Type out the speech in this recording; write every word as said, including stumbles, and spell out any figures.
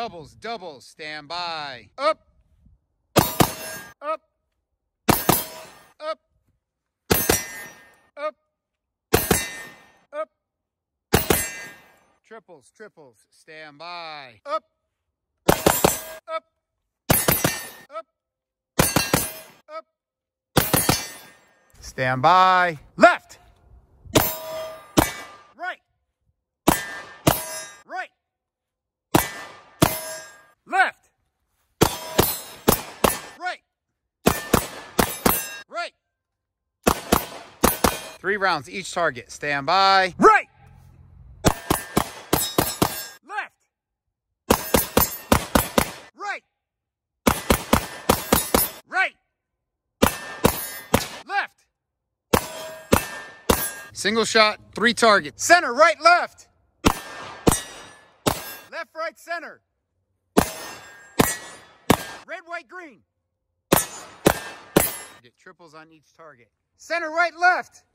Doubles, doubles, stand by. Up, up, up, up, up. Triples, triples, stand by. Up, up, up, up. Stand by. Left. Right. Right. Left. Right. Right. Three rounds each target. Stand by. Right. Left. Right. Right. Left. Single shot, three targets. Center, right, left. Left, right, center. Red, white, green. Get triples on each target. Center, right, left.